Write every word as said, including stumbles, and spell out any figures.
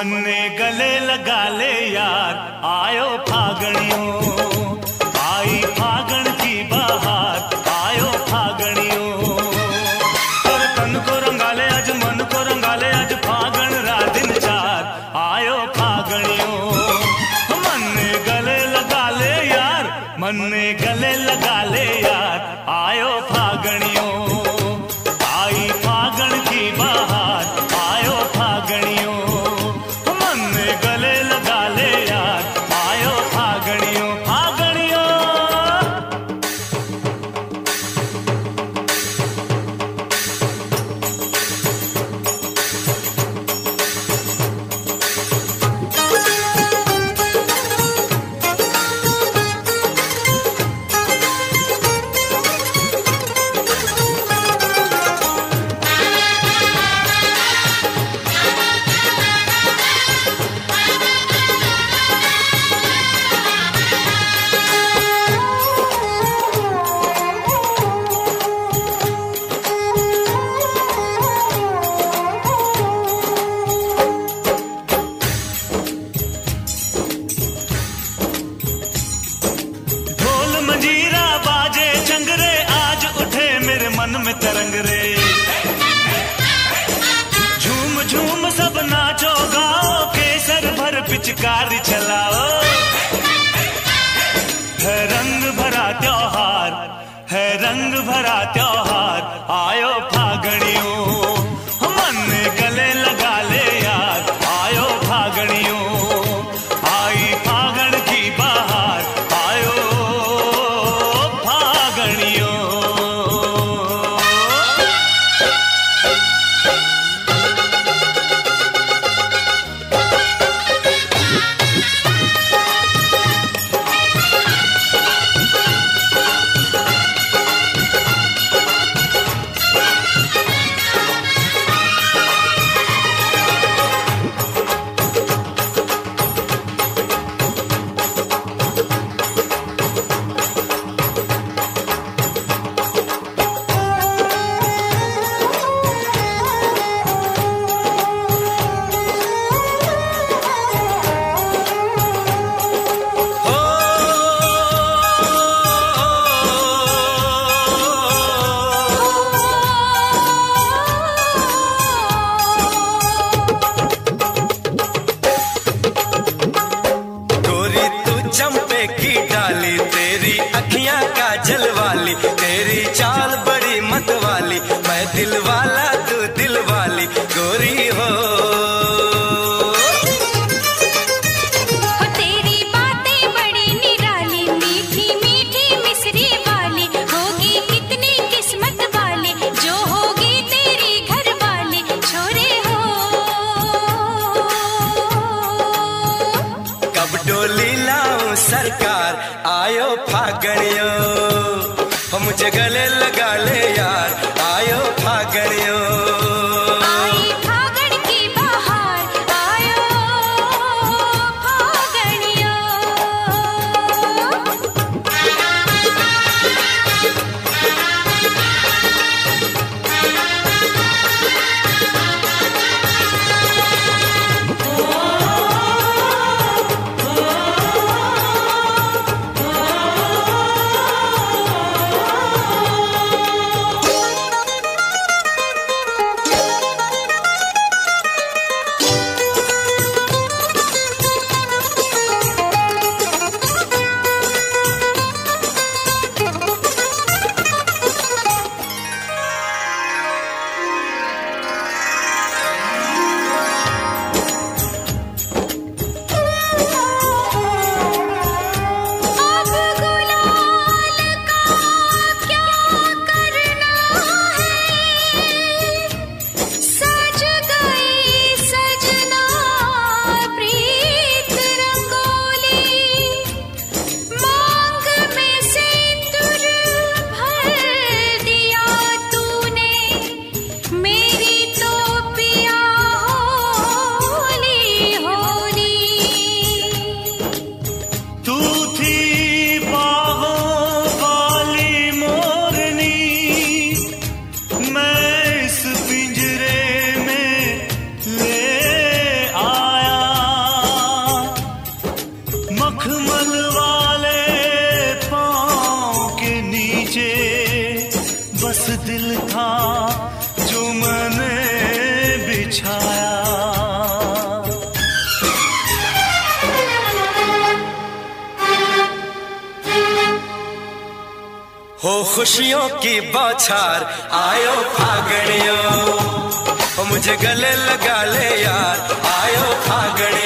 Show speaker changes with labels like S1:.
S1: मन्ने गले लगा ले यार, आयो फागणियों, आई फागण की बहार, आयो फागणियों। और तन को रंगाले आज, मन को रंगाले आज, फागण रात दिन चार, आयो फागणियों। मन्ने गले लगा ले यार, मन्ने गले लगा ले यार, आयो फागणियों, आई फागण की बहार, आयो फागणियों। मन्ने गले लगा ले यार, आयो फागणियों, फागणियों। मन में तरंग रे, झूम झूम सब नाचो गाओ, केसर भर पिचकारी चलाओ। है रंग भरा त्योहार, है रंग भरा त्योहार, आयो फागणियों। मन में गले लगा ले यार, आयो फागणियों, आई फागण की बहार, आयो फागणियों।
S2: चंपे की डाली, तेरी अखियां काजल वाली, तेरी चाल बड़ी मत वाली, मैं दिल वाला तू दिल वाली गोरी हो।
S3: तेरी बातें बड़ी निराली, मीठी मीठी मिश्री वाली, होगी कितनी किस्मत वाली, जो होगी तेरी घर वाली छोरे हो।
S2: कब डोली लाऊं सरकार, आयो फागणियों, हो मुझे गले लगा ले यार, आयो फागणियों।
S3: आई फागण की बहार, आयो फागणियों।
S1: जो मैंने बिछाया।
S2: हो खुशियों की बौछार आयो फागणियों, हो मुझे गले लगा ले यार आयो फागणियों।